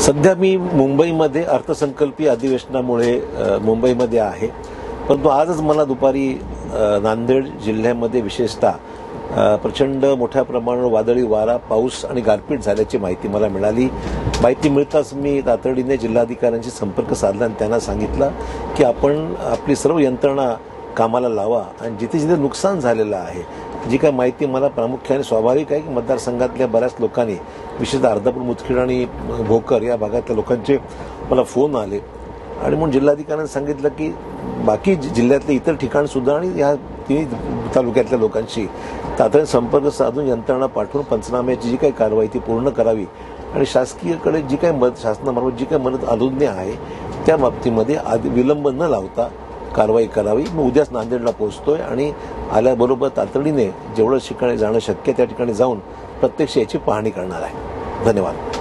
सध्या मी मुंबईमध्ये अर्थसंकल्पीय अधिवेशनामुळे मुंबईमध्ये आहे, परंतु आजच मला दुपारी नांदेड जिल्ह्यामध्ये विशेषतः प्रचंड मोठ्या प्रमाणावर वादळी वारा, पाऊस आणि गारपीट झाल्याची माहिती मला मिळाली। माहिती मिळताच मी तातडीने जिल्हाधिकाऱ्यांशी संपर्क साधला आणि त्यांना सांगितलं की आपण आपली सर्व यंत्रणा कामाला लावा आणि जिथे जिथे नुकसान झालेलं आहे, जी काय माहिती मला प्रामुख्याने स्वाभाविक आहे की मतदारसंघातल्या बऱ्याच लोकांनी, विशेषतः अर्धापूर, मुदखेड आणि भोकर या भागातल्या लोकांचे मला फोन आले आणि म्हणून जिल्हाधिकाऱ्यांनी सांगितलं की बाकी जिल्ह्यातले इतर ठिकाण सुद्धा आणि या तिन्ही तालुक्यातल्या लोकांशी तातडीने संपर्क साधून यंत्रणा पाठवून पंचनाम्याची जी काही कारवाई ती पूर्ण करावी आणि शासकीयकडे जी काही मदत, शासनामार्फत जी काही मदत अनुज्ञा आहे त्या बाबतीमध्ये विलंब न लावता कारवाई करावी। मी उद्याच नांदेडला पोहोचतोय आणि आल्याबरोबर तातडीने जेवढं ठिकाणी जाणं शक्य त्या ठिकाणी जाऊन प्रत्यक्ष याची पाहणी करणार आहे। धन्यवाद।